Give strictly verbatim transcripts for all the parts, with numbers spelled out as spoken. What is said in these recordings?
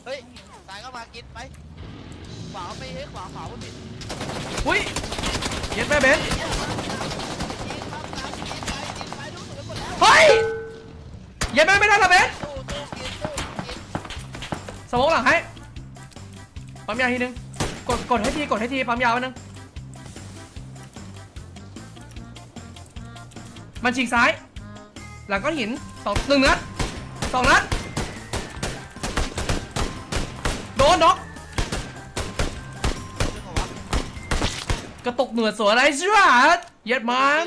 ฮ้ยตายก็มากินไปขวาไม่เฮ้ยขวาขวาไม่ผิดอุ้ยเย็ดแม่เบนเฮ้ยเย็ดแม่ไม่ได้ละเบนสมองหลังให้ปั๊มยาทีนึงกดกดให้ทีกดให้ทีปั๊มยาวนึงมันฉีกซ้ายหลังก้อนหินสองหนึ่งนัดสองนัดโดนน็อกกระตกเหนือสวยอะไรใช่ไหมเย็ดมัน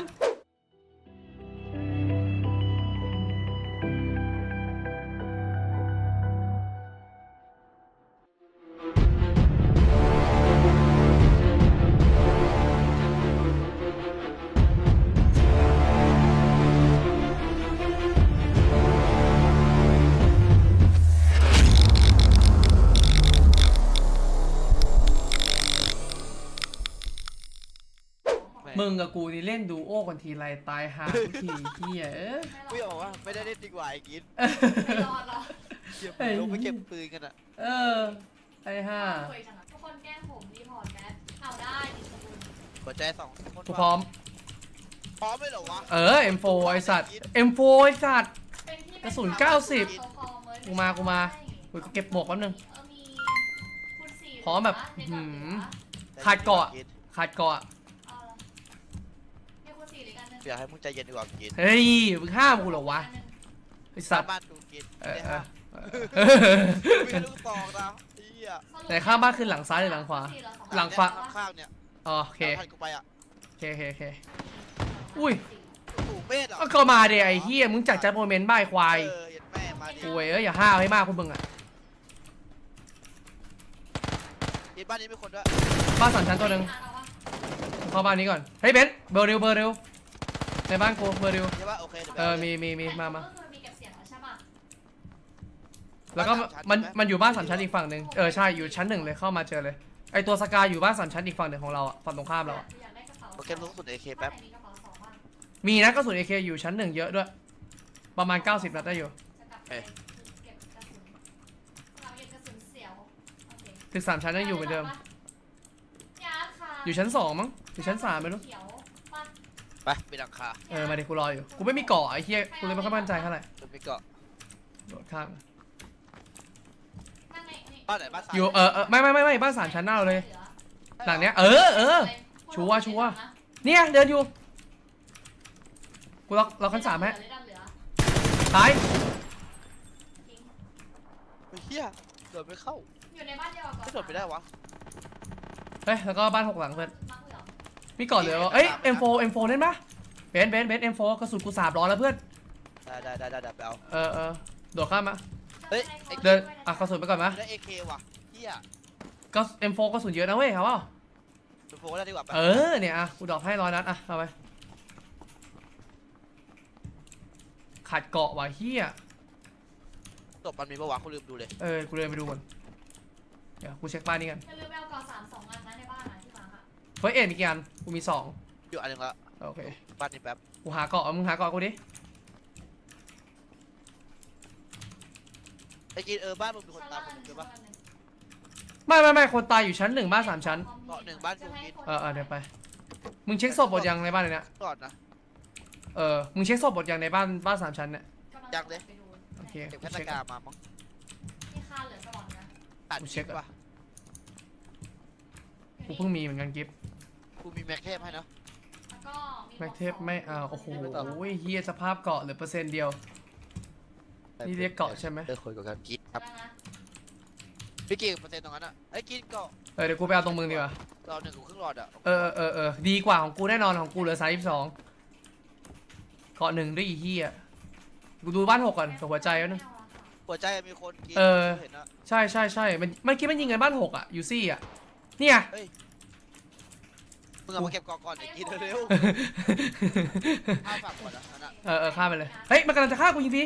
มึงกับกูนี่เล่นดูโอ้กันทีไรตายหาทุกทีเฮียกูบอกว่าไม่ได้เล่นดีกว่าไอ้กินไม่รอดหรอเก็บปืนลงไปเก็บปืนกันอ่ะเออไอ้ห่าทุกคนแกล้งผมรีพอร์ตแมสเอาได้หัวใจสองกูพร้อมพร้อมไม่หรอวะเออ เอ็ม โฟร์ ไอสัตว์ เอ็ม โฟร์ ไอสัตว์กระสุนเก้าสิบกูมากูมากูเก็บหมวกแป๊บนึงพร้อมแบบขาดเกาะขาดเกาะอยากให้มึงใจเย็นดีกว่ากินเฮ้ยมึงห้ามกูเหรอวะไอสัตว์บ้านดูกินเออไม่รู้ตอกนะแต่ข้างบ้านขึ้นหลังซ้ายหรือหลังขวาหลังขวาข้างเนี่ยโอเคกูไปอ่ะโอเคโอเคโอเคอุ้ยถูกเมธก็มาเดี๋ยวไอ้เฮียมึงจัดจัดโมเมนต์บ้าควายเออแม่มาดิโอ้ยเอ้ยอย่าห้าวให้มากคุณมึงอ่ะบ้านนี้มีคนด้วยบ้านสามชั้นตัวหนึ่งเข้าบ้านนี้ก่อนเฮ้ยเบนซ์เบอร์เร็วเบอร์เร็วในบ้านกูเบอร์เร็วเออมีมีมีมามาแล้วก็มันมันอยู่บ้านสามชั้นอีกฝั่งหนึ่งเออใช่อยู่ชั้นหนึ่งเลยเข้ามาเจอเลยไอตัวสกายอยู่บ้านสามชั้นอีกฝั่งหนึ่งของเราอ่ะฝั่งตรงข้ามเราอ่ะโอเคลูกสุดเอเคแป๊บมีนะกระสุนเอเคอยู่ชั้นหนึ่งเยอะด้วยประมาณเก้าสิบนัดได้อยู่ตึกสามชั้นยังอยู่เหมือนเดิมอยู่ชั้นสองมั้งอยู่ชั้นสามไม่รู้ไปไปดังคาเออมาดิกูรออยู่กูไม่มีเกาะไอ้เหี้ยกูเลยไม่ค่อยมั่นใจเท่าไหร่ไม่เกาะโดดข้ามบ้านไหนบ้านสามอยู่เออเออไม่ไม่ไม่ไม่บ้านสามชั้นหน้าเราเลยหลังเนี้ยเออเออชัวร์ชัวร์เนี่ยเดินอยู่กูล็อกล็อกขั้นสามไหมตายเฮียเดินไม่เข้าอยู่ในบ้านเดียวกันไม่เดินไปได้วะเฮ้ยแล้วก็บ้านหกหลังเพื่อนมีก่อนเลยเอ้ย เอ็ม โฟร์ เอ็ม โฟร์ เล่นปะเบนเบนเบน เอ็ม โฟร์ กระสุนกูสามร้อยแล้วเพื่อนได้ได้ได้ได้ไปเอาเออเออโดดข้ามมาเฮ้ยเดินอ่ะกระสุนไปก่อนมะได้ เอ เค ว่ะเฮียก็ เอ็ม โฟร์ กระสุนเยอะนะเว้ยครับว่าเอ็ม โฟร์ ได้ดีกว่าเออเนี่ยอ่ะกูดอกให้ร้อยนัดอ่ะเอาไปขาดเกาะว่ะเฮียตบมันมีปะวะกูลืมดูเลยเออกูเลยไปดูก่อนเดี๋ยวกูเช็คบ้านนี้กันอย่าลืมไปเอาเกาะสามสองอันนะในบ้านนะที่มาค่ะเฟิร์สเอ็ดมีกี่อันกูมีสองอยู่อันนึงละโอเคบ้านนี้แป๊บกูหาเกาะมึงหาเกาะกูดิไอ้กินเออบ้านมึงมีคนตายคนนึงใช่ปะไม่ไม่ไม่คนตายอยู่ชั้นหนึ่งบ้านสามชั้นเกาะหนึ่งบ้านกูกินเออเออเดี๋ยวไปมึงเช็คศพหมดยังในบ้านเนี้ยก่อนนะเออมึงเช็คศพหมดยังในบ้านบ้านสามชั้นเนี่ยยังเลยโอเคเก็บแค่ตะกามามั้งที่ค่าเหลือสมองนะกูเช็คป่ะกูเพิ่งมีเหมือนกันกิฟต์กูมีแม็กเทปให้นะแม็กเทปไม่เอาโอ้โหเฮียสภาพเกาะเหลือเปอร์เซ็นต์เดียวนี่เรียกเกาะใช่ไหมเออคุยกับกิฟต์ครับพี่กี่เปอร์เซ็นต์ตรงนั้นอ่ะไอ้กินเกาะเออเดี๋ยวกูไปเอาตรงมึงดีกว่าเราหนึ่งกูครึ่งหลอดอ่ะเออเออเออดีกว่าของกูแน่นอนของกูเหลือสามสิบสองเกาะหนึ่งด้วยอีเฮียกูดูบ้านหกก่อนกับหัวใจแล้วนึงหัวใจมีคนกินเออใช่ใช่ใช่มันมันคิดมันยิงกันบ้านหกอ่ะยูซี่อ่ะเนี่ยมึงเอามาเก็บกองก่อนไอ้กินเร็วข้าฝากก่อนนะเออเออข้าไปเลยเฮ้ยมันกำลังจะฆ่ากูยิงพี่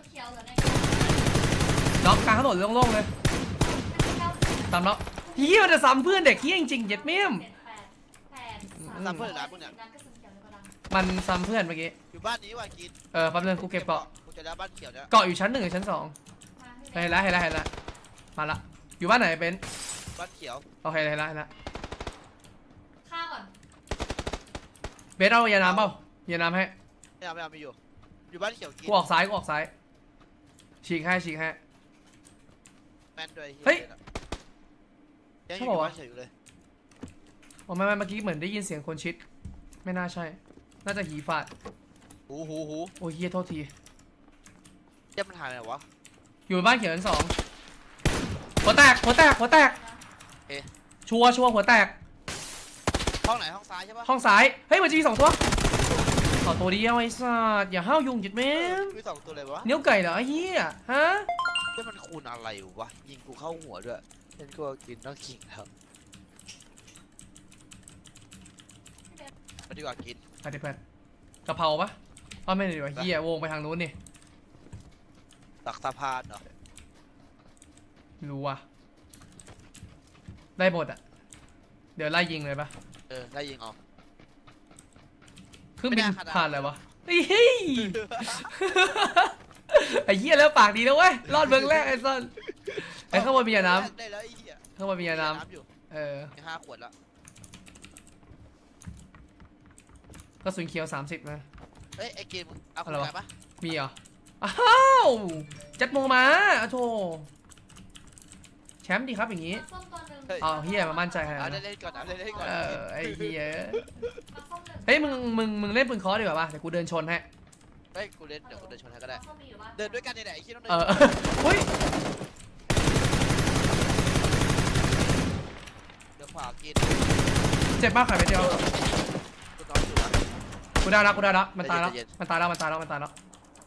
น็อกกลางถนนโล่งๆเลยตามน็อกยี่มันจะซ้ำเพื่อนเด็กขี้จริงๆเย็ดเมี่ยมซ้ำเพื่อนหรือพวกเนี่ยมันซ้ำเพื่อนเมื่อกี้อยู่บ้านนี้ว่ะกินเออแป๊บนึงกูเก็บเกาะกูจะได้บ้านเขียวเนี่ยเกาะอยู่ชั้นหนึ่งหรือชั้นสองเห็นแล้วเห็นแล้วเห็นแล้วมาละอยู่บ้านไหนเบนบ้านเขียวโอเคเลยละละฆ่าก่อนเบนเอายาน้ำเปล่ายาน้ำให้ไม่เอาไม่เอาไม่อยู่อยู่บ้านเขียวกินกูออกซ้ายกูออกซ้ายฉีกให้ฉีกให้แม่นด้วยเฮ้ยยังอใช่ยู่ปะวะบ้านเขียวอยู่เลยโอ้ไม่ไม่เมื่อกี้เหมือนได้ยินเสียงคนชิดไม่น่าใช่น่าจะหีฝาดหูหูหูโอ้ยเฮียโทษทีเจ้ามันหายไปไหนวะอยู่บ้านเขียวชั้นสองหัวแตกหัวแตกหัวแตกชัวร์ชัวร์หัวแตกห้องไหนห้องซ้ายใช่ปะห้องซ้ายเฮ้ยมันจะมีสองตัวขอตัวเดียวไอ้สัสอย่าห้าวยุงหยุดแม่งมีสองตัวเลยวะเนื้อไก่เหรอไอ้เหี้ยฮะเจ้ามันคูณอะไรวะยิงกูเข้าหัวด้วยฉันก็กินต้องขิงแล้วมาดีกว่ากินไปดิเพื่อนกะเพราปะอ้าวไม่ดีกว่าเหี้ยวงไปทางนู้นนี่ตักสะพานเหรอไม่รู้ว่ะได้หมดอ่ะเดี๋ยวไล่ยิงเลยปะเออได้ยิงออกเครื่องบินไม่น่าขนาดผ่านอะไรวะเฮ้ย ไอ้เหี้ยแล้วปากดีนะเว้ยรอดเมืองแรกไอ้สัสไอ้ข้างบนมียาน้ได้แล้วไอ้เหี้ยำข้างบนมียาน้อยู่ำเออมีห้าขวดแล้วกระสุนเขียวสามสิบนะเอ้ยไอ้เกมมึงเอาอะไรคนวะไหนปะมีเหรออ้าวจัดโมมาอ้าวโธ่แชมป์ดีครับอย่างงี้น้ำส้มตัวหนึ่งอ้าวเฮียมามั่นใจขนาดเอานั้นเล่นๆก่อนเอาเล่นๆก่อนเออไอ้เฮียน้ำส้มหนึ่งเฮ้ยมึงมึงมึงเล่นปืนเคอดีกว่าป่ะเดี๋ยวกูเดินชนให้เฮ้ยกูเล่นเดี๋ยวกูเดินชนให้ก็ได้น้ำส้มมีอยู่บ้านเดินด้วยกันนี่แหละไอ้ขี้ต้องเดินเออเฮ้ยเดี๋ยวขวากินเจ็บมากค่ะไปเดียวกูนอนอยู่นะกูได้แล้วกูได้แล้วมันตายแล้วใจเย็นมันตายแล้วมันตายแล้วมันตายแล้ว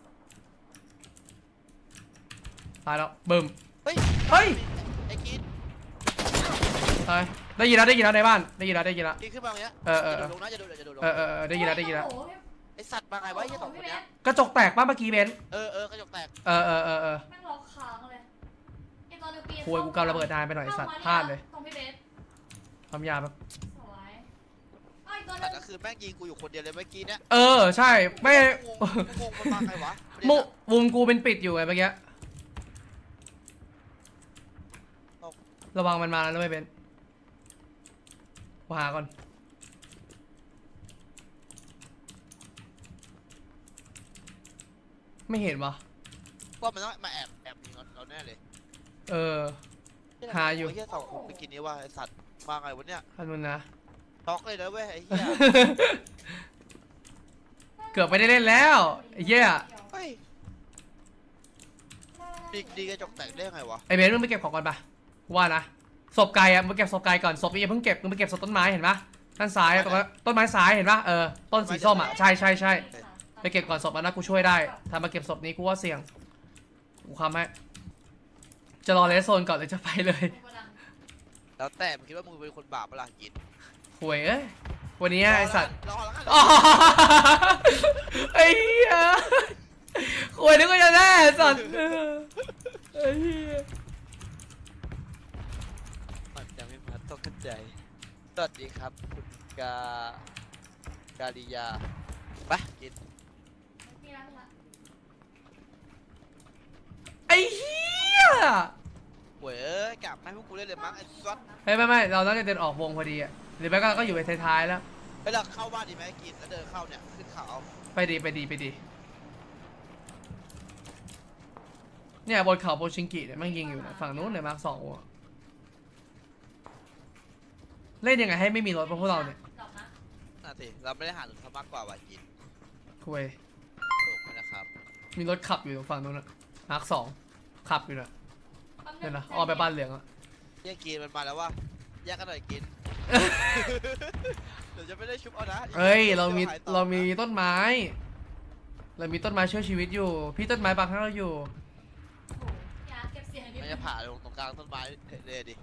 ตายแล้วบึ้มเฮ้ยเฮ้ยไอ้กินตายได้ยินแล้วได้ยินแล้วในบ้านได้ยินแล้วได้ยินแล้วกินขึ้นมาอย่างเงี้ยเออเออจะเอโดอดลงนะจะโดดจะโดดลงเออเออเออได้ยินแล้วได้ยินแล้วโอ้โหไอ้สัตว์มาไงวะไอ้เหี้ยสองคนเนี้ยกระจกแตกป่ะเมื่อกี้เบนซ์เออเออกระจกแตกเออเออเออเออแม่งล็อกค้างเลยไอ้ตัวหนึงปีนโวยกูกำระเบิดนานไปหน่อยไอ้สัตว์พลาดเลยตรงพี่เบสทำยาแบบสวยไอ้ยตัวหนึแต่งก็คือแม่งยิงกูอยู่คนเดียวเลยเมื่อกี้เนี่ยเออใช่ไม่งงมันมาไงวะมุมุมกูเป็นปิดอยู่ไงเมื่อกี้ระวังมันมาแล้วไม่เป็นกูหาก่อนไม่เห็นวะว่ามันต้องมาแอบแอบยิงเราแน่เลยเออ หาอยู่ไอ้เหี้ยสองคนเมื่อกี้นี้ว่าไอ้สัตว์มาไงวะเนี่ยอันนู้นนะช็อกเลยนะเว้ยไอ้เหี้ยเกือบไม่ได้เล่นแล้วไอ้เหี้ยเฮ้ยดีดีกระจกแตกได้ไงวะไอ้เบนซ์มึงไปเก็บของก่อนปะกูว่านะศพไก่อะมึงไปเก็บศพไก่ก่อนศพนี้อย่าเพิ่งเก็บมึงไปเก็บศพต้นไม้เห็นปะด้านซ้ายอะตรงนั้นต้นไม้ซ้ายเห็นปะเออต้นสีส้มอะใช่ใช่ใช่ไปเก็บก่อนศพอันนั้นกูช่วยได้ถ้ามาเก็บศพนี้กูว่าเสี่ยงกูคำให้จะรอเลสโซนก่อนหรือจะไปเลยแล้วแต่มึงคิดว่ามึงเป็นคนบาปเปล่ากินห่วยเอ้ยวันนี้ไอสัตว์รอแล้วกันอ๋อไอ้เหี้ยห่วยนึกว่าจะแน่สัตว์ไอ้เหี้ยมันจะไม่มาต้องเข้าใจสวัสดีครับคุณกากาลิยาไปกินมีแล้วมีแล้วไอ้เหี้ยหวยเอ้ยกลับมาให้พวกกูเล่นเลยมั้งไอ้ซัดไม่ไม่ไม่เราต้องจะเดินออกวงพอดีอะหรือไม่ก็ก็อยู่ไปท้ายๆแล้วไปเราเข้าบ้านดีไหมกินแล้วเดินเข้าเนี่ยขึ้นเขาไปดีไปดีไปดีเนี่ยบนเขาโปชิงกิเนี่ยมันยิงอยู่นะฝั่งนู้นเลยมาร์คสองอะเล่นยังไงให้ไม่มีรถเพราะพวกเราเนี่ยดอกนะน่าสิเราไม่ได้หาหนุนเขามากกว่าว่ะกินคุยถูกไหมนะครับมีรถขับอยู่ฝั่งนู้นอะมาร์คสองขับอยู่นะเดี๋ยวนะอ้อมไปบ้านเหลืองอะเรียกกินมันมาแล้วว่าแยกกันหน่อยกิน เดี๋ยวจะไม่ได้ชุบเอานะเอ้ยเรามีดี๋ยวหยต่อเรามีต้นไม้ เรามีต้นไม้ช่วยชีวิตอยู่ พี่ต้นไม้บังให้เราอยู่โอ้โหอย่าเก็บเสียงนิดมันนึจะงผ่าลงตรงกลางต้นไม้เลยดิ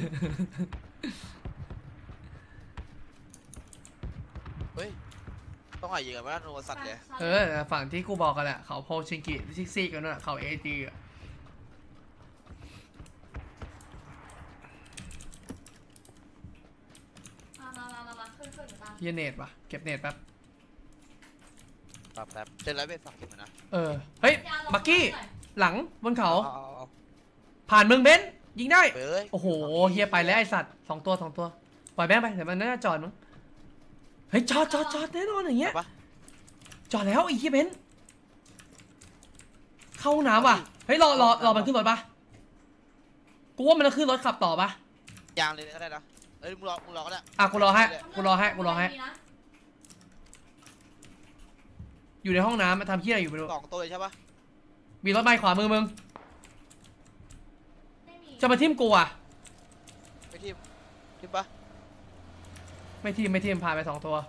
เฮ้ยต้องหายิงกันว่าโนสัตว์เลยเออฝั่งที่กูบอกกันแหละเขาโพชิงกิซิกซี่กันน่ะเขาเอจีอะมามามามามาขึ้นขึ้นตามเฮียเนตปะเก็บเนตแป๊บแป๊บแป๊บเสร็จแล้วไปฝากเก็บมันนะเออเฮ้ยอย่าลงบักกี้หน่อยหลังบนเขาเอาเอาเอาผ่านเมืองเบนซ์ยิงได้เฮ้ยโอ้โหเฮียไปแล้วไอสัตว์สองตัวสองตัวปล่อยแม่งไปเดี๋ยวมันน่าจะจอดมั้งเฮ้ยจอดจอดจอดแน่นอนอย่างเงี้ยปะจอดแล้วไอ้เฮียเบนซ์เข้าห้องน้ำว่ะเฮ้ยรอรอรอมันขึ้นรถปะกูว่ามันจะขึ้นรถขับต่อปะยางเลยก็ได้นะเอ้ยมึงรอมึงรอก็ได้อ่ะกูรอให้กูรอให้กูรอให้มีนะอยู่ในห้องน้ำมาทำเฮียอะไรอยู่ไม่รู้สองตัวเลยใช่ปะมีรถไม้ขวามือมึงไม่มีจะมาทิ่มกูอ่ะไปทีมทีมปะไม่ทิ่มไม่ทิ่มผ่านไปสองตัว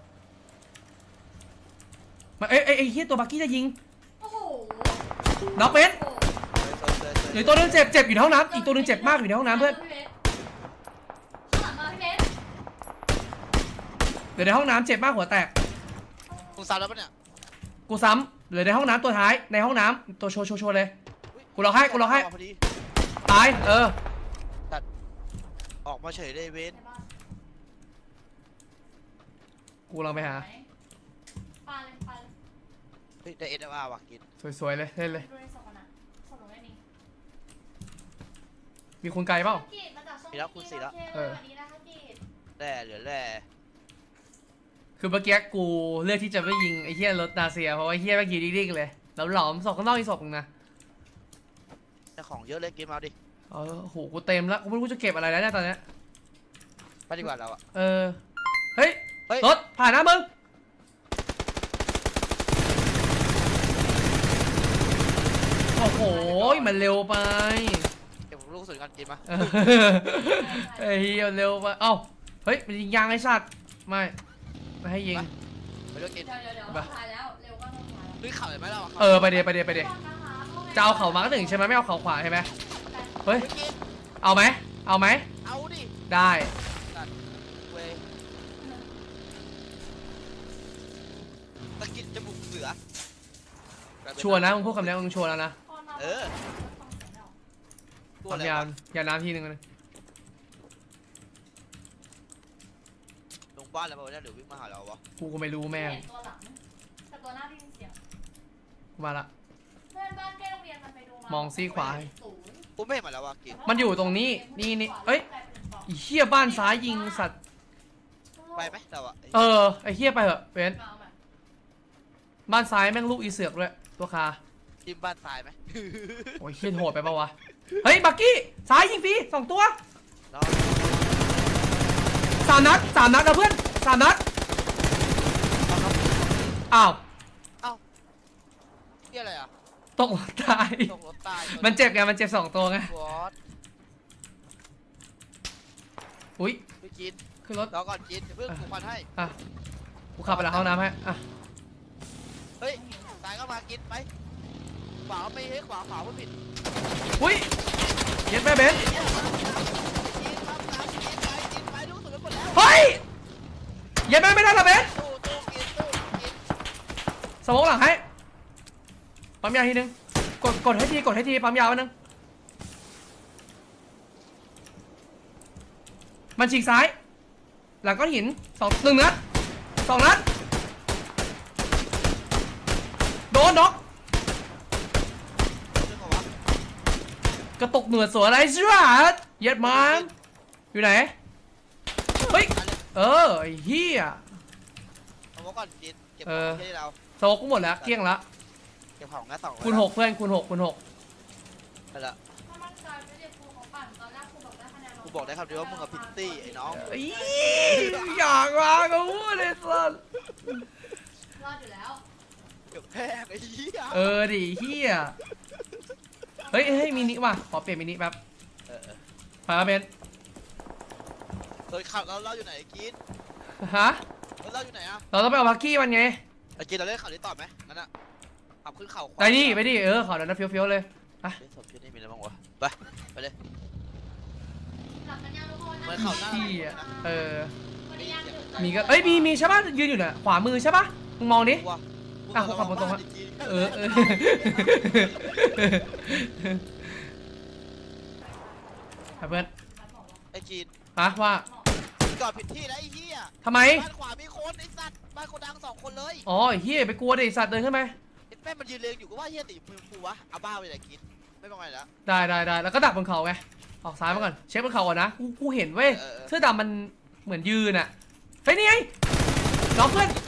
มาเอ้ยเอ้ยเอ้ยเฮียตัวบักกี้จะยิงโอ้โหน็อกเบนซ์โอ้โหหรือตัวนึงเจ็บเจ็บอยู่ในห้องน้ำอีกตัวนึงเจ็บมากอยู่ในห้องน้ำเพื่อนข้างหลังมาพี่เบสเหลือในห้องน้ำเจ็บมากหัวแตกมึงซ้ำแล้วปะเนี่ยกูซ้ำเหลือในห้องน้ำตัวท้ายในห้องน้ำตัวโชว์โชว์โชว์เลย กูรอให้กูรอให้พอดีตายเออออกมาเฉยเลยเว้นในบ้านกูลองไปหาปาเลยปาเลยเฮ้ยได้เอสอาร์ว่ะกินสวยๆเลยเล่นเลยดูในศพก่อนนะศพหนูไม่มีมีคนไกลเปล่ากีดมาจากช่องมีแล้วคุณสี่แล้วเออสวัสดีนะคะกีดแร่เหลือแร่คือเมื่อกี้กูเลือกที่จะไม่ยิงไอ้เฮียรถนาเซียเพราะว่าไอ้เฮียเมื่อกี้ดิ้งๆเลยแล้วหลอมศพข้างนอกอีกศพนึงนะแต่ของเยอะเลยกินมาดิเออโหกูเต็มแล้วกูไม่รู้จะเก็บอะไรแล้วเนี่ยตอนเนี้ยไปดีกว่าเราอะเออเฮ้ยเฮ้ยรถผ่านนะมึงโอ้โหมันเร็วไปเก็บลูกกระสุนกันกินมาเออไอ้เฮียเร็วไปเอ้าเฮ้ยมันยิงยางไอ้สัตว์ไม่ไม่ให้ยิงไปด้วยกินเดี๋ยวเดี๋ยวเดี๋ยวไปต้องถ่ายแล้วเร็วก็ต้องถ่ายแล้วด้วยเข่าเห็นไหมเราอะเออไปเดี๋ยวไปเดี๋ยวไปเดี๋ยวจะเอาเข่ามาก็ถึงใช่ไหมไม่เอาเข่าขวาใช่ไหมเฮ้ยเฮ้ยกินเอาไหมเอาไหมเอาดิได้เว้ยตะกินจมูกเสือชัวร์นะมึงพูดคำนี้มึงชัวร์แล้วนะเออ ตัวควาอะมไรยาววะยาวน้ำทีนึงนึงลงบ้านแล้วเปล่าวะเนี่ยหรือวิ่งมาหาเราวะกูก็ไม่รู้แม่งเห็นตัวหลังแต่ตัวหน้าได้ยินเสียงมาละเพื่อนบ้านใกล้โรงเรียนมันไปดูมามองซี่ขวาศูนย์กูไม่เห็นมาแล้ววะกินมันอยู่ตรงนี้นี่นี่เอ้ยไอ้เหี้ยบ้านซ้ายยิงสัตว์ไปไหมเราอะเออไอ้เหี้ยไปเหอะเบนเอาแบบบ้านซ้ายแม่งลูกอีเสือกด้วยตัวคาทีมบ้านตายไหมโอ้ยเหี้ยโหดไปปะวะเฮ้ยบักกี้ซ้ายยิงฟรีสองตัวน้องสามนัดสามนัดนะเพื่อนสามนัดอ้าวนี่อะไรอะตกตายตกรถตายมันเจ็บไงมันเจ็บสองตัวไงวอตอุ้ยไปกินขึ้นรถรอก่อนกินเดี๋ยวเพิ่งกูควันให้อ่ะกูขับไปหลังห้องน้ำให้อ่ะเฮ้ยตายก็มากินไปขวาไม่ให้ขวาขวาไม่ผิดอุ้ยเย็ดแม่เบนกินครับน้ำกินไปกินไปลูกสุดไปหมดแล้วเฮ้ยเย็ดแม่ไม่ได้ละเบนตู้ตู้กินตู้กินสมองหลังให้ปั๊มยาทีนึงกดกดให้ทีกดให้ทีปั๊มยาวนึงมันฉีกซ้ายหลังก้อนหินสองหนึ่งนัดสองนัดโดนน็อกเรื่องของวะกระตุกเหนือสวยอะไรสิวะเย็ดมันอยู่ไหนเฮ้ยตายเลยเออไอ้เหี้ยเอาไว้ก่อนกินเก็บขเออองที่เราโซกูหมดแล้วเกลี้ยงละเก็บของนะสองคูณหกเพื่อนคูณหกคูณหกไปละถ้ามั่นใจไม่ได้ครูเขาปั่นตอนแรกครูบอกได้คะแนนกูบอกได้คำเดียวว่ามึงกับพิตตี้ไอ้น้องอีอยากมากูพูดเลยสัสรอดอยู่แล้วเกือบแพ้ไอ้เหี้ยเออดิเฮียเฮ้ยเฮ้ยมินิว่ะขอเปลี่ยนมินิแป๊บเออเออพาเบนเฮ้ยข่าวเราเราอยู่ไหนกินฮะเราเราอยู่ไหนอะเราต้องไปเอาบักกี้มันไงไอ้กินเราเล่นข่าวนี้ต่อไหมนั่นอะขับขึ้นเข่าขวาไปดิไปดิเออขอเดี๋ยวนะเฟี้ยวๆเลยเฮ้ยศพที่นี่มีอะไรบ้างวะไปไปเลยหลับกันยังทุกคนเหมือนนะเขาหน้าขี้อ่ะเออวันนี้ยังดึกมีก็เอ้ยมีมีใช่ป่ะยืนอยู่น่ะขวามือใช่ป่ะมึงมองดิกูว่าอ่ะกูขับรถตรงวะ เออเออเพื่อนไอ้จีนฮะว่าจอดผิดที่แล้วไอ้เหี้ยทำไมบ้านขวามีคนไอ้สัตว์บ้านคนดังสองคนเลยอ๋อไอ้เฮียไปกลัวดิสัตว์เดินขึ้นไปไอ้แม่มันยืนเรียงอยู่ก็ว่าเหี้ยตีมือกูวะเอาบ้าไปไหนกินไม่เป็นไรแล้วได้ได้ได้แล้วก็ดักบนเขาไงออกซ้ายมาก่อนเช็คบนเขาก่อนนะกูกูเห็นเว้ยเสื้อดำมันเหมือนยืนอะเฮ้ยนี่ไงน้องเพื่อน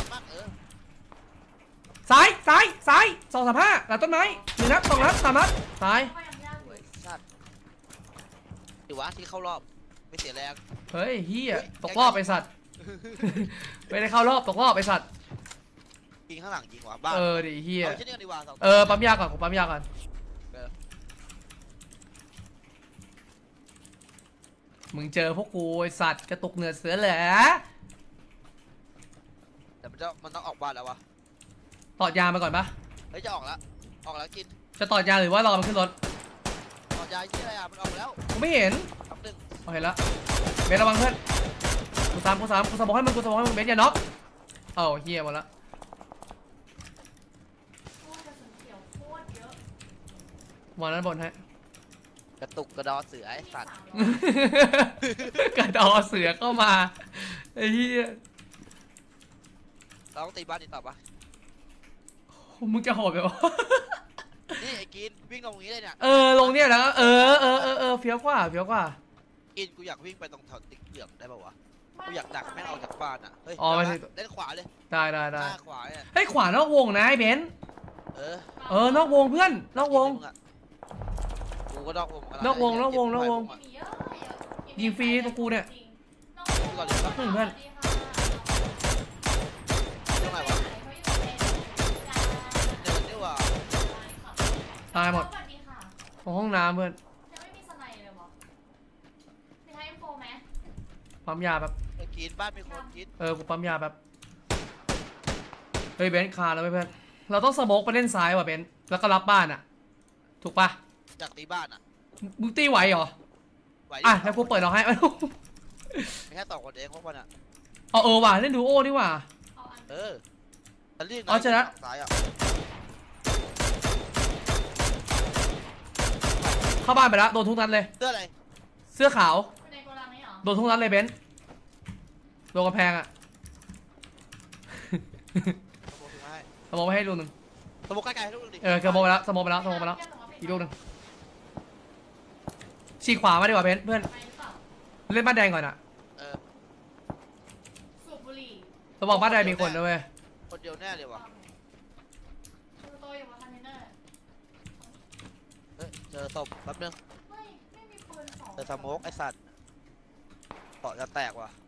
ซ้ายซ้ายซ้ายสองสามห้าหลังต้นไม้หนึ่งนัดสองนัดสามนัดซ้ายก็ยังยากอยู่สัตว์ถือว่าที่เข้ารอบไม่เสียแรงเฮ้ยเฮียตกรอบไอสัตว์ไม่ได้เข้ารอบตกรอบไอสัตว์ยิงข้างหลังยิงหัวบ้านเออดิเฮียเอาชิ้นนี้กันดีกว่าสองเออปั๊มยาก่อนผมปั๊มยาก่อนมึงเจอพวกกูไอสัตว์กระตุกเหนือเสือแหละแต่มันจะมันต้องออกบ้านแล้ววะตอดยามาก่อนปะเฮ้ยจะออกแล้วออกแล้วกินจะตอดยาหรือว่ารอมันขึ้นรถออกยาที่อะไรอ่ะมันออกแล้วกูไม่เห็นทำหนึ่งเอาเห็นแล้วเบนระวังเพื่อนกูสามกูสามกูสมองให้มึงกูสมองให้มึงเบนอย่าน็อกเอ้าเฮียหมดละโคตรกระสุนเขียวโคตรเยอะวางนั้นบนให้กระตุกกระดอเสือไอ้สัตว์กระดอเสือเข้ามาไอ้เฮียเราต้องตีบ้านนี้ต่อปะมึงจะโหดแบบว่านี่ไอ้กินวิ่งลงตรงนี้เลยเนี่ยเออลงเนี่ยแล้วก็เออเออเออเออเฟี้ยวกว่าเฟี้ยวกว่ากินกูอยากวิ่งไปตรงแถวติ๊กเหลืองได้ป่าวะกูอยากดักแม่งออกจากบ้านอ่ะเฮ้ยอ๋อไม่ใช่เล่นขวาเลยได้ได้หได้น้าขวาเนี่ยเฮ้ยขวานอกวงนะไอ้เบนซ์เออเออนอกวงเพื่อนนอกวงกูก็นอกวงนอกวงนอกวงนอกวงมีเยอะเยอะยิงฟรีตัวกูเนี่ยจริงน้องสักหนึ่งเพื่อนยังไงวะเดินนี่ว่ะตายหมดสวัสดีค่ะของห้องน้ำเพื่อนยังไม่มีสไนเลยวะมีไทยเอ็มโฟไหมปั๊มยาแบบไอ้กินบ้านมีคนกินเออกูปั๊มยาแบบเฮ้ยเบนซ์คาแล้วเพื่อนเราต้องสโมกไปเล่นซ้ายว่ะเบนซ์แล้วก็รับบ้านอ่ะถูกปะอยากตีบ้านอ่ะมึงตีไหวเหรอไหวอ่ะแล้วกูเปิดเอาให้ไม่แค่ต่อคนเองพวกมันอ่ะเอาเออว่ะเล่นดูโอนี่ว่ะเอาอันเออแต่เรียกอ๋อเจอแล้วซ้ายอ่ะเข้าบ้านไปแล้วโดนทุกนัดเลยเสื้ออะไรเสื้อขาวในโกดังนี้เหรอโดนทุกนัดเลยเบนซ์โดนกระแพงอ่ะสมองถึงให้สโมกไปให้ลูกหนึ่งสมองใกล้ๆให้ลูกดิเออกระโมกไปแล้วสโมกไปแล้วสโมกไปแล้วอีกลูกหนึ่งฉีกขวามาดีกว่าเบนซ์เพื่อนไปหรือเปล่าเล่นบ้านแดงก่อนอ่ะเออสูบบุหรี่ระวังบ้านแดงมีคนด้วยคนเดียวแน่เลยว่ะคือโตอยู่บนคอนเทนเนอร์เฮ้ยเจอศพแป๊บนึงไม่ไม่มีปืนสองเจอสโมกไอ้สัตว์เกาะจะแตกว่ะ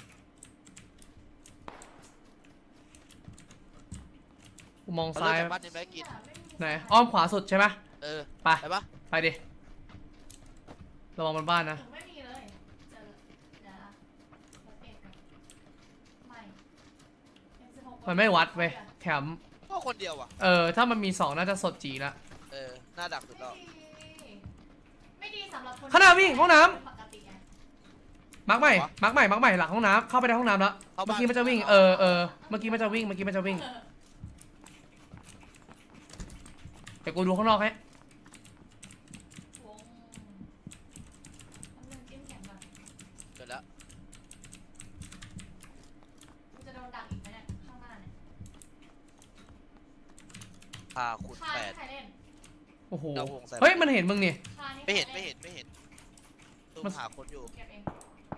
กูมองเขาซ้ายเลิกจากบ้านนี้ไหมกินไหนอ้อมขวาสุดใช่ไหมเออไปไปปะไปดิระวังบนบ้านนะผมไม่มีเลยเจอเดี๋ยวนะรถเอกก่อนไม่มันไม่วัดเว้ยแถมก็คนเดียวว่ะเออถ้ามันมีสองน่าจะสดจีละเออหน้าดักสุดแล้วไม่ดีสำหรับคนข้างหน้าวิ่งห้องน้ปกติไงำมาร์กใหม่มาร์กใหม่มาร์กใหม่หลังห้องน้ำเข้าไปในห้องน้ำแล้วเมื่อกี้มันจะวิ่งเออเออเมื่อกี้มันจะวิ่งเมื่อกี้มันจะวิ่งเออเดี๋ยวกูดูข้างนอกให้วงน้ำเงินจิ้มแข็งก่อนเกิดแล้วกูจะโดนดักอีกไหมเนี่ยข้างหน้าเนี่ยพาคุณคาแปนี่ดใครเล่นโอ้โหดาววงใส่เฮ้ยมันเห็นมึงนี่คานี่ไม่เห็นใครไม่ล่เห็นไม่เห็นตูมมันหาคนอยู่เก็บเอง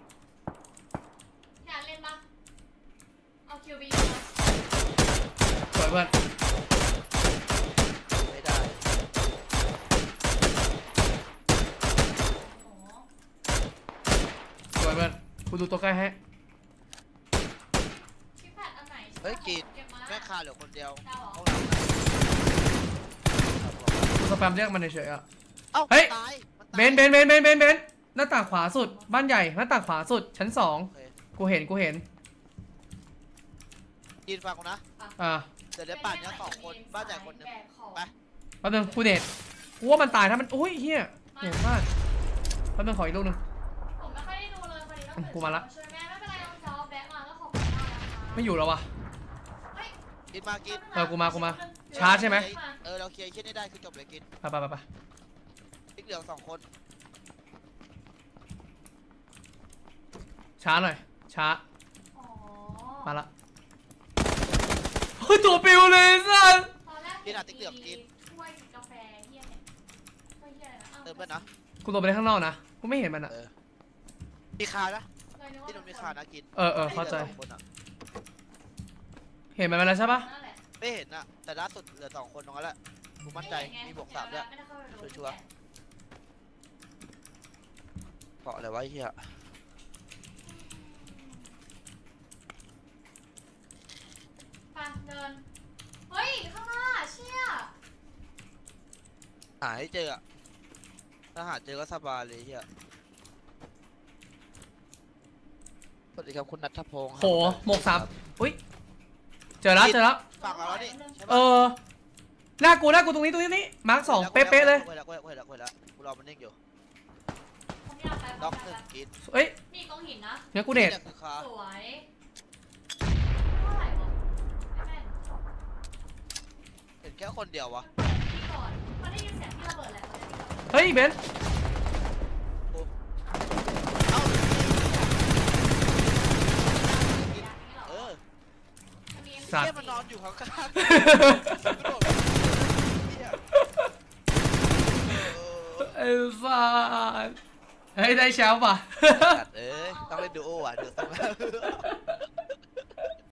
อยากเล่นปะเอาคิวบีมาสวยเพื่อนไม่ได้โอ้โหสวยเพื่อนกูดูตัวใกล้ให้ชิปแพดอันไหนเฮ้ยกินเก็บมาแม่คาเหลือคนเดียวดาวเหรอห้องน้ำกูสแปมเรียกมันเฉยๆอ่ะเอ้าเฮ้ยตายมันตายเบนเบนเบนเบนเบนเบนหน้าต่างขวาสุดบ้านใหญ่หน้าต่างขวาสุดชั้นสองโอเคกูเห็นกูเห็นกินฟังกูนะอ่าเดี๋ยวได้ป่านเนี้ยสองคนบ้านใหญ่คนหนึงแบกของไปแป๊บนึงกูเด็ดกูว่ามันตายถ้ามันอุ้ยเฮียเห็นมากแป๊บนึงขออีกลูกนึงผมไม่ค่อยได้ดูเลยพอดีต้องกูมาละช่วยแม่ไม่เป็นไรน้องจอบแบกมาก็ขอบคุณมากนะคะไม่อยู่แล้ววะเฮ้ยกินมากินเออกูมากูมาชาร์จใช่ไหมเออเราเคลียร์แค่นี้ได้คือจบเลยกินไปไปไปไปติ๊กเหลืองสองคนช้าหน่อยช้าอ๋อมาละเฮ้ยตัวปิวเลยสัสตอนแรกกินอ่ะติ๊กเหลืองกินถ้วยกาแฟเฮียเนี่ยถ้วยเฮียอะไรนะอ้าวเติมเพื่อนนะกูตัวไปเล่นข้างนอกนะกูไม่เห็นมันอะเออมีคานะเลยนึกว่าที่โดนมีคานะกินเออเออเข้าใจหลือสองคนอะเห็นมันมาแล้วใช่ปะนั่นแหละไม่เห็นอะแต่ล่าสุดเหลือสองคนตรงนั้นแหละกูมั่นใจมีบวกสามด้วยไม่ได้เข้าไปดูชัวร์ เกาะอะไรวะไอ้เหี้ยไปเดินเฮ้ยข้างหน้าเชี่ยหาให้เจออะถ้าหาเจอก็สบายเลยไอ้เหี้ยสวัสดีครับคุณนัทพงศ์โหหมวกสามอุ้ยเจอแล้วเจอแล้วฝั่งเราแล้วนี่ใช่เอปะอหน้ากูหน้ากูตรงนี้ตรงนี้นี่มาร์คสองเป๊ะๆเลยกูเห็นแล้วกูเห็นแล้วกูเห็นแล้วกูรอมันนิ่งอยู่ผมอยากไปด็อกหนึ่งกินเอ้ยมีตรงหินนะเนี่ยกูเน็ตนี่คือคาสวยเท่าไหร่วะไม่แม่นเห็นแค่คนเดียววะพี่ก่อนเขาได้ยินเสียงที่ระเบิดแหละเขาได้ยินเฮ้ยเบนซ์เอ้าเสียงนี้เหรอเออมันมีสัตเหี้ยว์มันนอนอยู่ข้างๆกระโดดเหี้ยเออไอ้สัสเฮ้ยได้แชมป์ป่ะสัตว์เอ้ยต้องเล่นดูโอว่ะเดี๋ยวต้อง